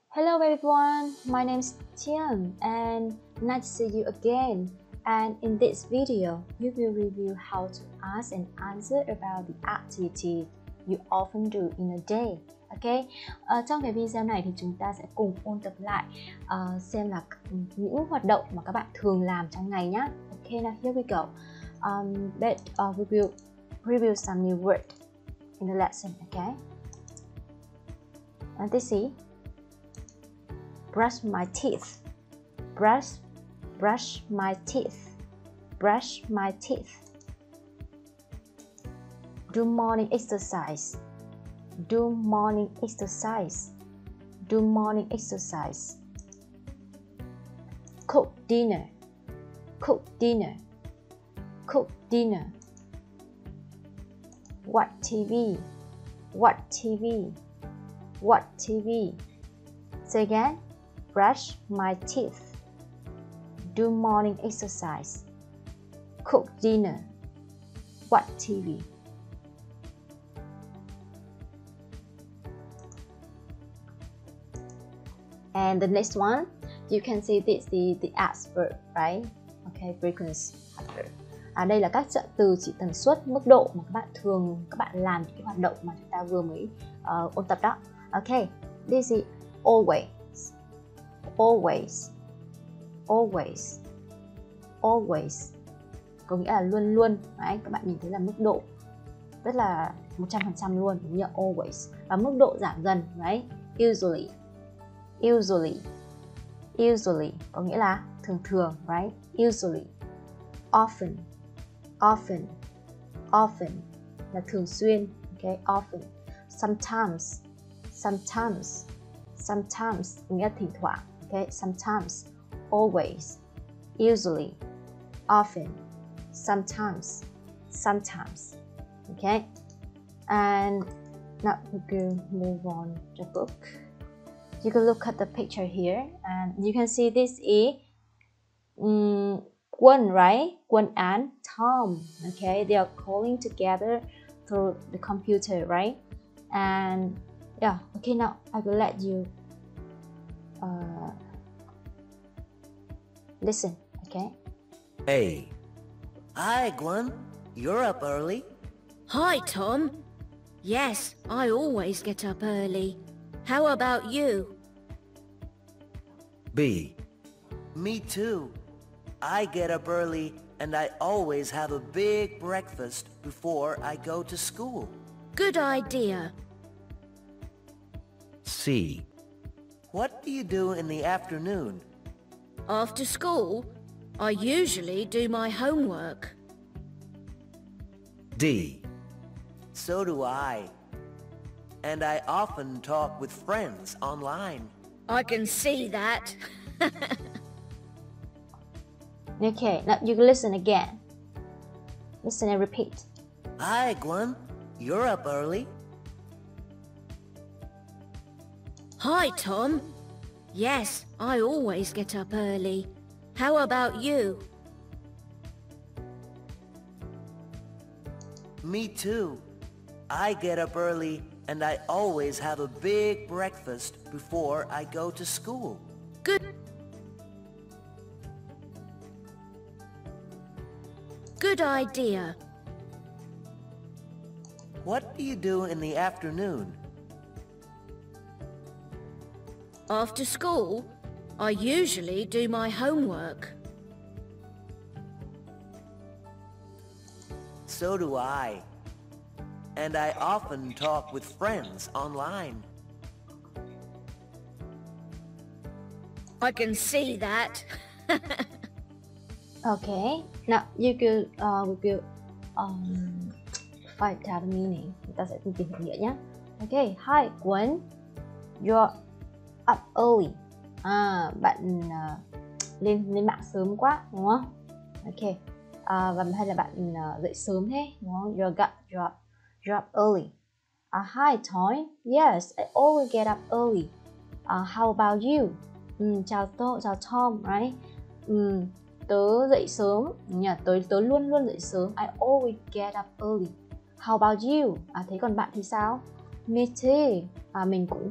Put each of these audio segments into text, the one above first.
Hello everyone, my name is Tian and nice to see you again. And in this video, we will review how to ask and answer about the activity you often do in a day. Ok, trong cái video này thì chúng ta sẽ cùng ôn tập lại xem là những hoạt động mà các bạn thường làm trong ngày nhé. Ok, now here we go. We will review some new word in the lesson. Okay, and this is brush my teeth, brush my teeth, brush my teeth. Do morning exercise, do morning exercise, do morning exercise. Cook dinner, cook dinner, cook dinner. Watch TV, watch TV, watch TV. Say again. Brush my teeth, do morning exercise, cook dinner, watch TV. And the next one, you can see this is the adverb, right? Okay, frequency adverb. Đây là các trợ từ chỉ tần suất, mức độ mà các bạn làm những cái hoạt động mà chúng ta vừa mới ôn tập đó. Okay, this is always. Always, always, always có nghĩa là luôn luôn. Đấy, các bạn nhìn thấy là mức độ rất là 100% luôn, đúng như always. Và mức độ giảm dần, right? Usually, usually, usually có nghĩa là thường thường, right? Usually. Often, often, often là thường xuyên, okay? Often. Sometimes, sometimes, sometimes có nghĩa là thỉnh thoảng. Okay, sometimes, always, usually, often, sometimes, sometimes. Okay, and now we can move on to the book. You can look at the picture here, and you can see this is Quân, right? Quân and Tom. Okay, they are calling together through the computer, right? And yeah, okay, now I will let you listen, okay? Hey. Hi, Gwen. You're up early. Hi, Tom. Yes, I always get up early. How about you? B. Me too. I get up early and I always have a big breakfast before I go to school. Good idea. C. What do you do in the afternoon? After school, I usually do my homework. D. So do I. And I often talk with friends online. I can see that. Okay, now you can listen again. Listen and repeat. Hi, Gwen. You're up early. Hi, Tom. Yes, I always get up early. How about you? Me too. I get up early and I always have a big breakfast before I go to school. Good idea. What do you do in the afternoon? After school, I usually do my homework. So do I. And I often talk with friends online. I can see that. Okay, now you could find out the meaning. Chúng ta sẽ tìm hiểu nghĩa nhé. Okay, hi Quân, you're up early. Bạn lên mạng sớm quá, đúng không? Okay, và hay là bạn dậy sớm thế, đúng không? You're up early. Hi Tom, yes, I always get up early. How about you? Chào Tom, right? Tớ dậy sớm, tớ luôn luôn dậy sớm. I always get up early. How about you? Thế còn bạn thì sao? Me too. Mình cũng vậy.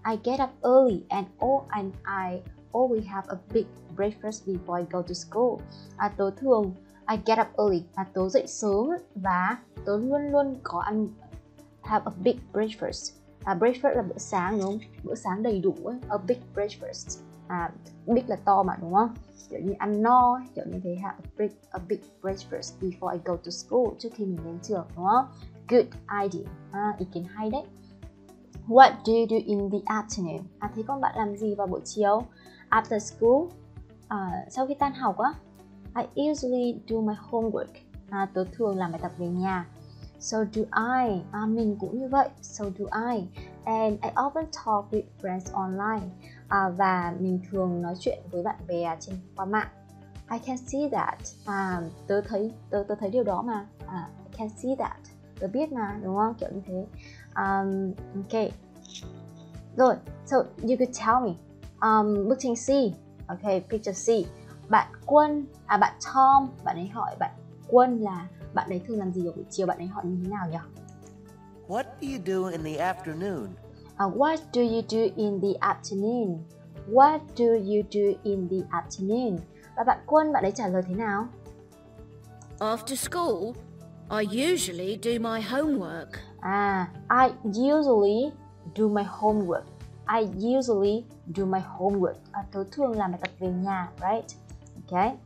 I get up early and I always have a big breakfast before I go to school. Tớ thường I get up early, tớ dậy sớm và tớ luôn luôn có ăn have a big breakfast. Breakfast là bữa sáng đúng không? Bữa sáng đầy đủ ấy. A big breakfast. Big là to mà đúng không? Kiểu như ăn no, kiểu như thế, have a big breakfast before I go to school, trước khi mình đến trường đúng không? Good idea. Ý kiến hay đấy. What do you do in the afternoon? Thế con bạn làm gì vào buổi chiều? After school, sau khi tan học á, I usually do my homework. Tớ thường làm bài tập về nhà. So do I. Mình cũng như vậy. So do I. And I often talk with friends online. Và mình thường nói chuyện với bạn bè qua mạng. I can see that. Tớ thấy điều đó mà. I can see that. Tớ biết mà, đúng không? Kiểu như thế. Okay. Rồi, so you could tell me. Bức tranh C. Okay, picture C. Bạn Quân, bạn Tom, bạn ấy hỏi bạn Quân là bạn ấy thường làm gì vào buổi chiều, bạn ấy hỏi như thế nào nhỉ? What do you do in the afternoon? What do you do in the afternoon? What do you do in the afternoon? Và bạn Quân, bạn ấy trả lời thế nào? After school, I usually do my homework. I usually do my homework. I usually do my homework. Tớ thường làm bài tập về nhà, right? Okay.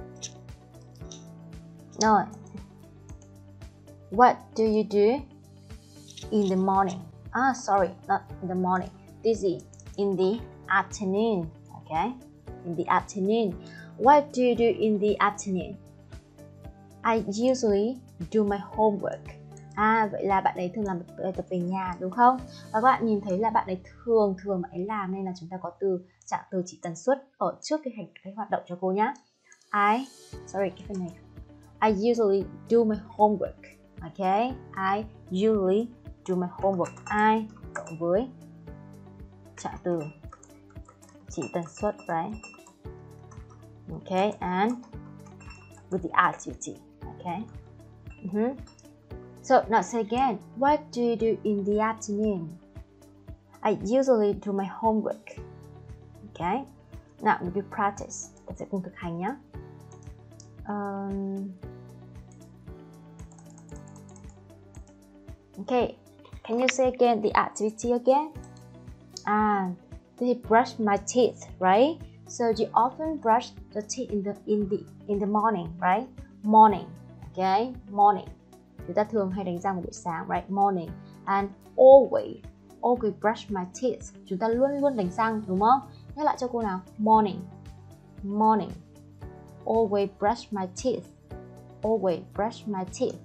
Rồi. What do you do in the morning? Sorry, not in the morning. This is in the afternoon. Okay. In the afternoon. What do you do in the afternoon? I usually do my homework. Vậy là bạn ấy thường làm bài tập về nhà đúng không? Và các bạn nhìn thấy là bạn ấy thường bạn ấy làm, nên là chúng ta có trạng từ chỉ tần suất ở trước cái hoạt động cho cô nhé. I usually do my homework. Okay, I usually do my homework. I cộng với trạng từ chỉ tần suất, right? Okay, and with the activity. Okay. So now say again. What do you do in the afternoon? I usually do my homework. Okay. Now we practice. Ta sẽ cùng thực hành nhé. Okay. Can you say again the activity again? They brush my teeth, right? So you often brush the teeth in the morning, right? Morning. Okay. Morning. Chúng ta thường hay đánh răng vào buổi sáng, right? Morning. And always brush my teeth. Chúng ta luôn luôn đánh răng, đúng không? Nhắc lại cho cô nào. Morning. Morning. Always brush my teeth. Always brush my teeth.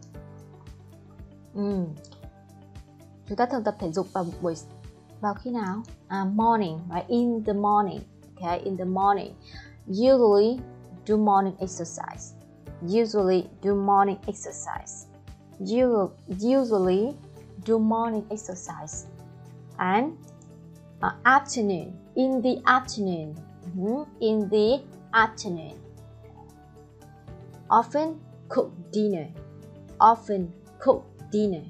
Chúng ta thường tập thể dục vào khi nào? Morning, right? In the morning. Okay, in the morning. Usually do morning exercise. Usually do morning exercise. Usually do morning exercise. And afternoon. In the afternoon. In the afternoon. Often cook dinner. Often cook dinner.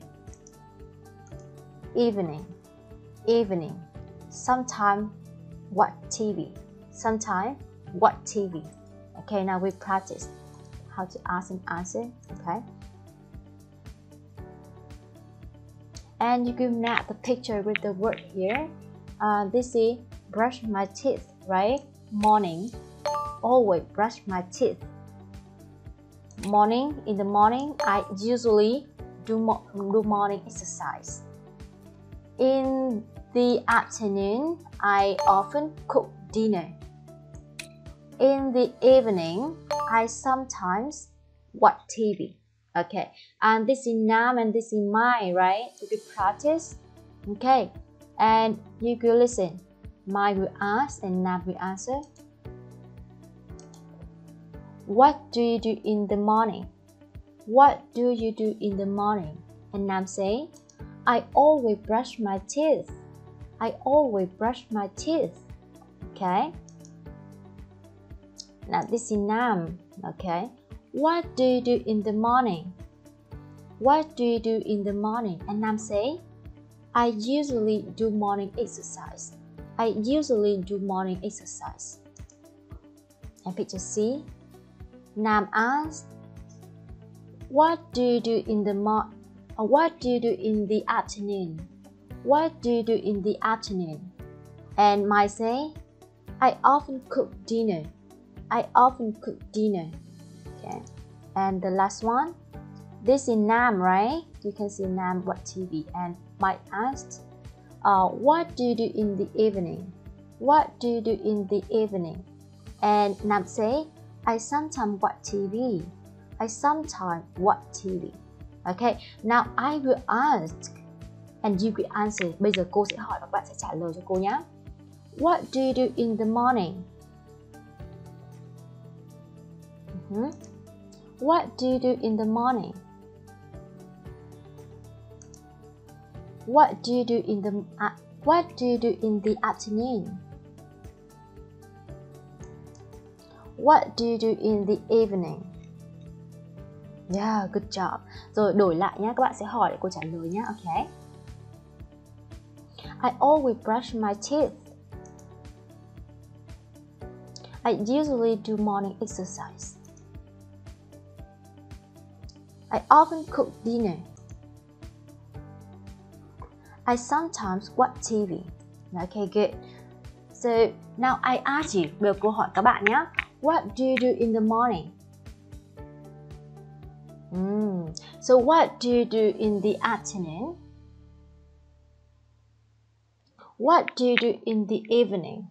Evening. Evening. Sometime watch TV. Sometime watch TV. Okay, now we practice how to ask and answer. Okay. And you can map the picture with the word here. This is brush my teeth, right? Morning. Always brush my teeth. Morning. In the morning, I usually do morning exercise. In the afternoon, I often cook dinner. In the evening, I sometimes watch TV. Okay, and this is noun and this is my, right? You could practice. Okay, and you could listen. My will ask and Nam will answer. What do you do in the morning? What do you do in the morning? And Nam say, I always brush my teeth. I always brush my teeth. Okay. Now this is Nam. Okay. What do you do in the morning? What do you do in the morning? And Nam say, I usually do morning exercise. I usually do morning exercise. And picture C. Nam asked, what do you do in the what do you do in the afternoon? What do you do in the afternoon? And Mai say, I often cook dinner. I often cook dinner. Okay. And the last one, this is Nam, right? You can see Nam watch TV. And Mai asked, what do you do in the evening? What do you do in the evening? And Nam say, I sometimes watch TV. I sometimes watch TV. Okay, now I will ask and you will answer. Bây giờ cô sẽ hỏi và các bạn sẽ trả lời cho cô nhé. What do you do in the morning? What do you do in the morning? What do you do in the what do you do in the afternoon? What do you do in the evening? Yeah, good job. Rồi đổi lại nhé, các bạn sẽ hỏi để cô trả lời nhé. Okay. I always brush my teeth. I usually do morning exercise. I often cook dinner. I sometimes watch TV. Okay, good. So now I ask you, bây giờ cô hỏi các bạn nhé. What do you do in the morning? So what do you do in the afternoon? What do you do in the evening?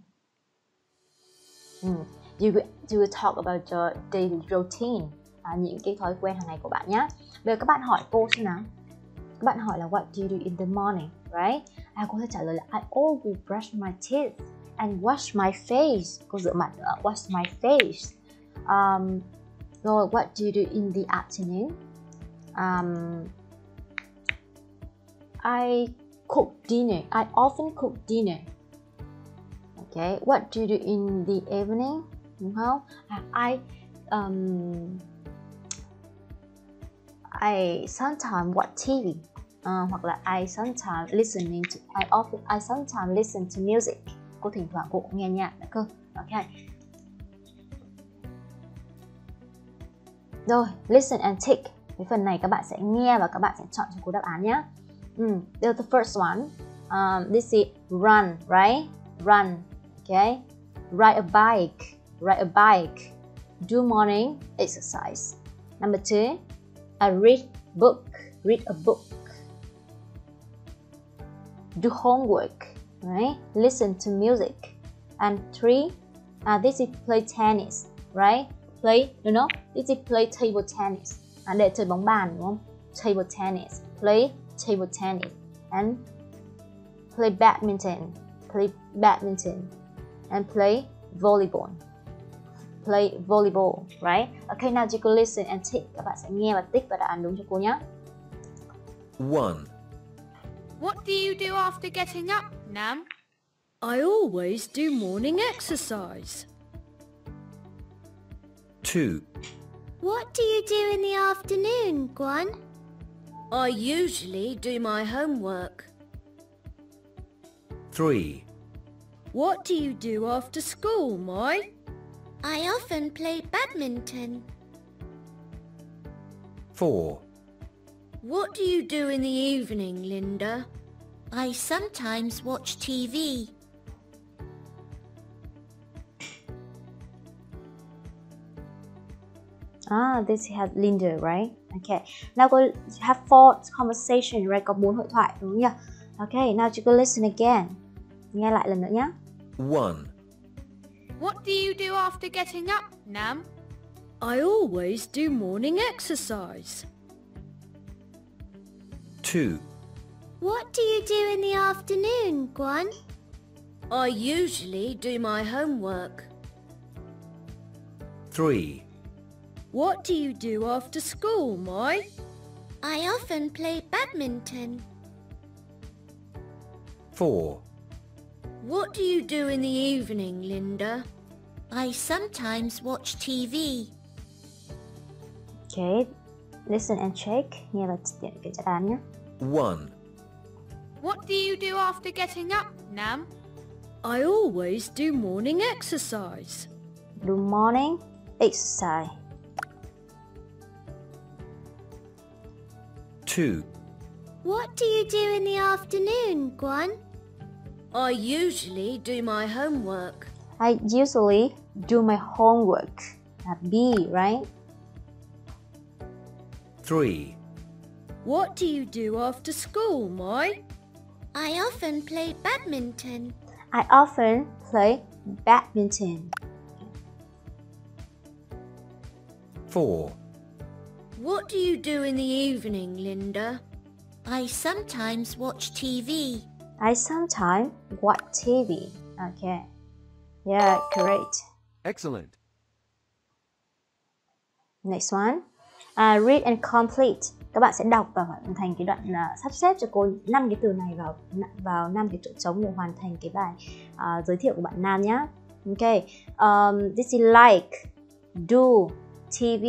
You will talk about your daily routine, những cái thói quen hàng ngày của bạn nhé. Bây giờ các bạn hỏi cô xem nào. Các bạn hỏi là what do you do in the morning, right? Cô sẽ trả lời là I always brush my teeth and wash my face. Cô rửa mặt nữa, wash my face. Rồi what do you do in the afternoon? I cook dinner. I often cook dinner. Okay, what do you do in the evening? Đúng không? I sometimes watch TV. Hoặc là I sometimes listen to music. Cô thỉnh thoảng cô cũng nghe nhạc nữa cơ. Okay. Rồi, listen and tick. Cái phần này các bạn sẽ nghe và các bạn sẽ chọn cho cô đáp án nhé. The first one, this is run, right? Run, okay. Ride a bike. Do morning exercise. Number 2, read a book. Do homework, right? Listen to music. And 3, this is play tennis, right? This is play table tennis. Để chơi bóng bàn đúng không? Table tennis. Play table tennis. And play badminton. And play volleyball. Right? Okay, now you can listen and tick. Các bạn sẽ nghe và tick và đáp án đúng cho cô nhé. 1. What do you do after getting up, Nam? I always do morning exercise. 2. What do you do in the afternoon, Guan? I usually do my homework. 3. What do you do after school, Mai? I often play badminton. 4. What do you do in the evening, Linda? I sometimes watch TV. This has Linda, right? Okay. Now go have 4 conversation, right? Có 4 hội thoại đúng không nhỉ? Okay, now you go listen again. Nghe lại lần nữa nhé. 1. What do you do after getting up, Nam? I always do morning exercise. 2. What do you do in the afternoon, Guan? I usually do my homework. 3. What do you do after school, Mai? I often play badminton. 4. What do you do in the evening, Linda? I sometimes watch TV. Okay, listen and check. Nghe và tiện cái đáp án nhé. 1. What do you do after getting up, Nam? I always do morning exercise. Do morning exercise. 2. What do you do in the afternoon, Guan? I usually do my homework. I usually do my homework. B, right? 3. What do you do after school, Mai? I often play badminton. I often play badminton. 4. What do you do in the evening, Linda? I sometimes watch TV. I sometimes watch TV. Okay. Yeah, great. Excellent. Next one. Read and complete. Các bạn sẽ đọc và hoàn thành cái đoạn sắp xếp cho cô 5 cái từ này vào 5 cái chỗ trống để hoàn thành cái bài giới thiệu của bạn Nam nhé. Okay. This is like, do, TV,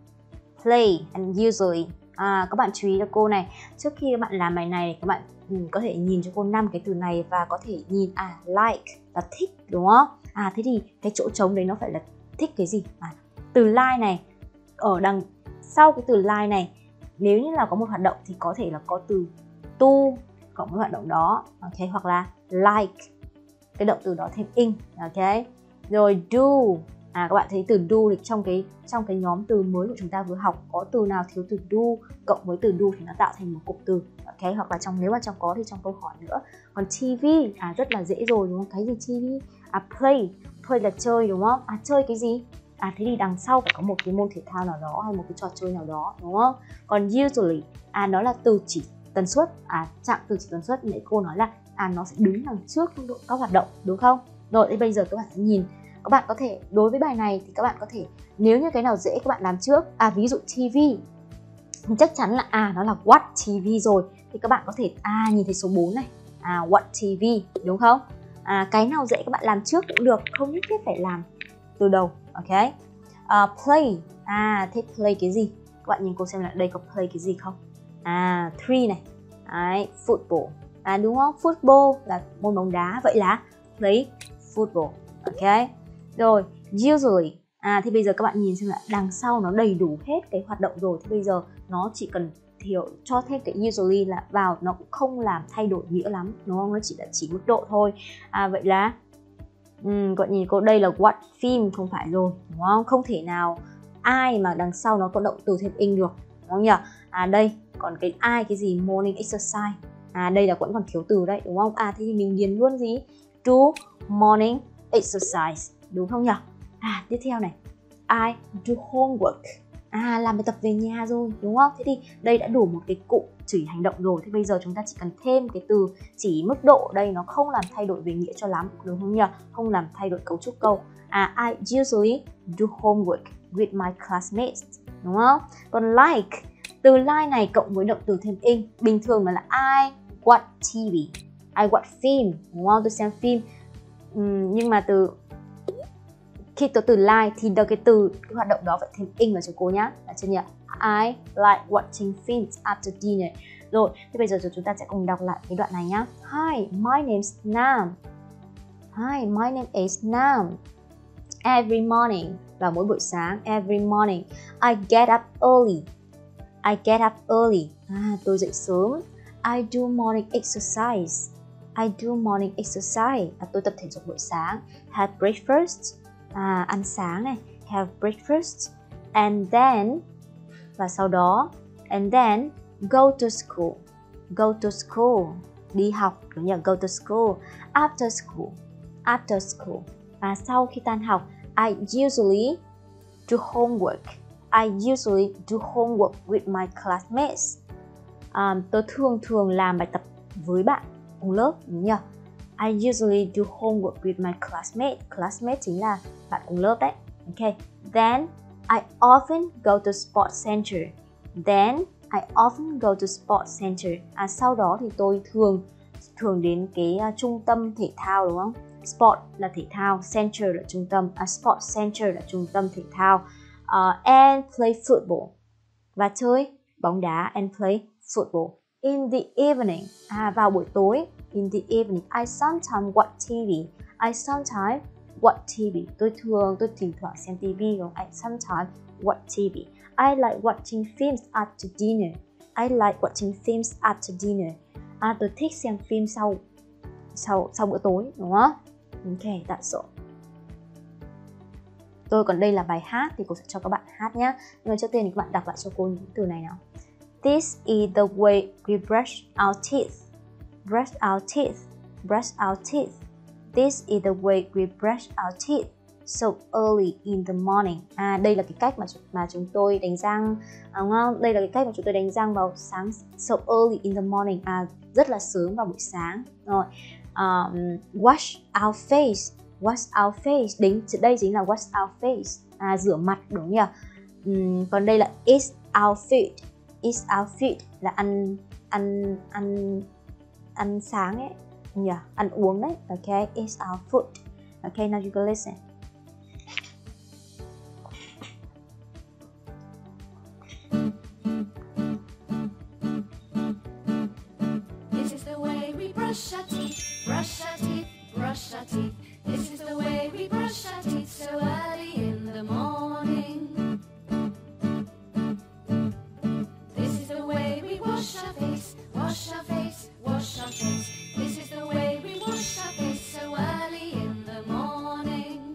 play and usually. Các bạn chú ý cho cô này. Trước khi các bạn làm bài này, các bạn có thể nhìn cho cô 5 cái từ này và có thể nhìn like là thích, đúng không? Thế thì cái chỗ trống đấy nó phải là thích cái gì? Từ like này ở đằng sau cái từ like này, nếu như là có một hoạt động thì có thể là có từ to cộng với hoạt động đó, ok, hoặc là like cái động từ đó thêm in, ok. Rồi do, các bạn thấy từ do thì trong cái nhóm từ mới của chúng ta vừa học có từ nào thiếu từ do cộng với từ do thì nó tạo thành một cụm từ, ok, hoặc là nếu mà có thì trong câu hỏi nữa. Còn TV rất là dễ rồi, đúng không? Cái gì TV? Play là chơi, đúng không? Chơi cái gì? Thế thì đằng sau phải có một cái môn thể thao nào đó hay một cái trò chơi nào đó, đúng không? Còn usually, nó là từ chỉ tần suất, trạng từ chỉ tần suất. Nãy cô nói là nó sẽ đứng đằng trước các hoạt động, đúng không? Rồi, thì bây giờ các bạn sẽ nhìn, các bạn có thể, đối với bài này thì các bạn có thể, nếu như cái nào dễ các bạn làm trước, ví dụ TV, thì chắc chắn là nó là watch TV rồi, thì các bạn có thể nhìn thấy số 4 này, watch TV, đúng không? Cái nào dễ các bạn làm trước cũng được, không nhất thiết phải làm từ đầu, ok. Play, thế play cái gì? Các bạn nhìn cô xem là đây có play cái gì không? 3 này, đấy, football, đúng không? Football là môn bóng đá, vậy là play football, ok. Rồi, usually, thì bây giờ các bạn nhìn xem là đằng sau nó đầy đủ hết cái hoạt động rồi, thì bây giờ nó chỉ cần cho thêm cái usually là vào, nó cũng không làm thay đổi nghĩa lắm, đúng không? Nó chỉ là chỉ mức độ thôi. Vậy là các bạn nhìn cô, đây là watch phim, không phải rồi, đúng không? Không thể nào ai mà đằng sau nó có động từ thêm in được, đúng không nhỉ? Đây còn cái gì morning exercise, đây là vẫn còn thiếu từ đấy, đúng không? Thế thì mình điền luôn gì? Do morning exercise, đúng không nhỉ? Tiếp theo này, I do homework, làm bài tập về nhà rồi, đúng không? Thế thì đây đã đủ một cái cụm chỉ hành động rồi, thì bây giờ chúng ta chỉ cần thêm cái từ chỉ mức độ, đây nó không làm thay đổi về nghĩa cho lắm, đúng không nhỉ? Không làm thay đổi cấu trúc câu. I usually do homework with my classmates, đúng không? Còn like, từ like này cộng với động từ thêm in, bình thường mà là I watch TV, I watch phim, đúng không? Tôi xem phim. Nhưng mà khi có từ like thì cái hoạt động đó phải thêm in vào cho cô nhá, là chưa nhỉ? I like watching films after dinner. Rồi, thế bây giờ chúng ta sẽ cùng đọc lại cái đoạn này nhá. Hi, my name's Nam. Hi, my name is Nam. Every morning, vào mỗi buổi sáng, every morning, I get up early. I get up early. Tôi dậy sớm. I do morning exercise. I do morning exercise. Tôi tập thể dục buổi sáng. Have breakfast. Ăn sáng này, have breakfast, and then, và sau đó, and then go to school, đi học, đúng nhỉ? Go to school, after school, và sau khi tan học, I usually do homework with my classmates. Tôi thường làm bài tập với bạn cùng lớp, đúng nhỉ? I usually do homework with my classmates. Classmate chính là bạn cùng lớp đấy. Okay. Then I often go to sports center. Sau đó thì tôi thường đến cái trung tâm thể thao, đúng không? Sport là thể thao, center là trung tâm, sports center là trung tâm thể thao. And play football, và chơi bóng đá, and play football. In the evening, vào buổi tối. in the evening. I sometimes watch TV. I sometimes watch TV. Tôi thỉnh thoảng xem TV. Còn I sometimes watch TV. I like watching films after dinner. I like watching films after dinner. Tôi thích xem phim sau bữa tối, đúng không? Okay, that's all. Còn đây là bài hát thì cô sẽ cho các bạn hát nhé. Nhưng mà trước tiên thì các bạn đọc lại cho cô những từ này nào. This is the way we brush our teeth. Brush our teeth. Brush our teeth. This is the way we brush our teeth so early in the morning. Đây là cái cách mà chúng tôi đánh răng, đúng không? Đây là cái cách mà chúng tôi đánh răng vào sáng. So early in the morning. Rất là sớm vào buổi sáng. Rồi. Wash our face. Wash our face. Đây chính là wash our face. Rửa mặt, đúng nhỉ? Còn đây là eat our food. Eat our food là ăn sáng ấy, nhỉ? Ăn uống đấy. Okay, eat our food. Okay, now you can listen. This is the way we brush our teeth, brush our teeth, brush our teeth. This is the way we brush our teeth so early in the morning. This is the way we wash our face, wash our face, wash our face. This is the way we wash our face so early in the morning.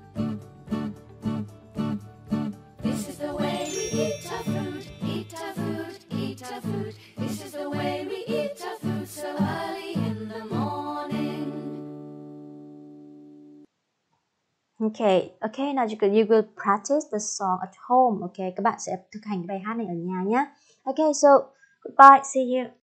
This is the way we eat our food, eat our food, eat our food. This is the way we eat our food so early in the morning. Okay, now you will practice the song at home. Okay, các bạn sẽ thực hành cái bài hát này ở nhà nhé. Okay, so goodbye, see you.